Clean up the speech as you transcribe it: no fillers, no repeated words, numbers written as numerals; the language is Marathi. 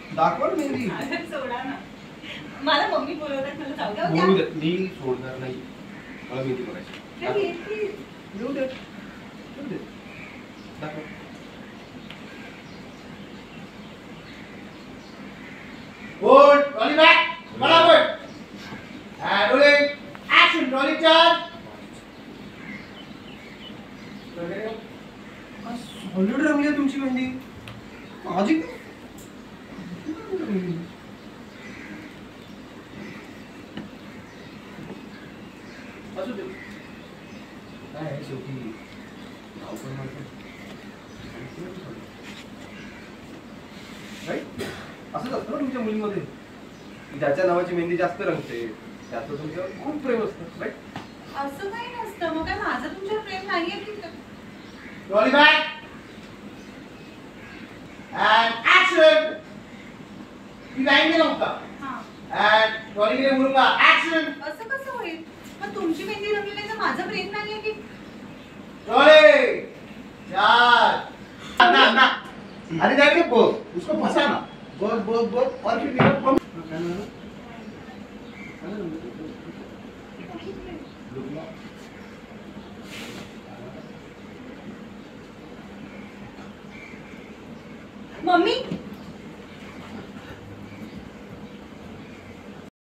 दाखवा मेहंदी. अरे सोडा ना. मला मम्मी बोलवतात, मला जाऊ द्या. बोलू दे, मी सोडणार नाही. मला मेहंदी बघायची. येऊ दे. दाखव. Good. Rolling back. Barabar. And rolling. Action. Rolling charge. Solid रंगली तुमची मेहंदी. माझी असू दे. काय आहे शेवटी नाव पण म्हणतो. राईट? असंच असतं ना तुमच्या मुलीमध्ये. ज्याच्या नावाची मेहंदी जास्त रंगते त्याचं तुमच्यावर खूप प्रेम असतं. राईट? असं काही नसतं. मग काय माझं तुमच्यावर प्रेम नाहीये की? Rolling back. And action. ती लाईन गेला होता. हां. And rolling रे मुलगा. Action. असं कसं होईल? मग तुमची मेहंदी रंगली नाही तर माझं प्रेम नाहीये की? Rolling. चार. ना. अरे जाके बोल. उसको फंसा ना. बोल और फिर निकल पम. मम्मी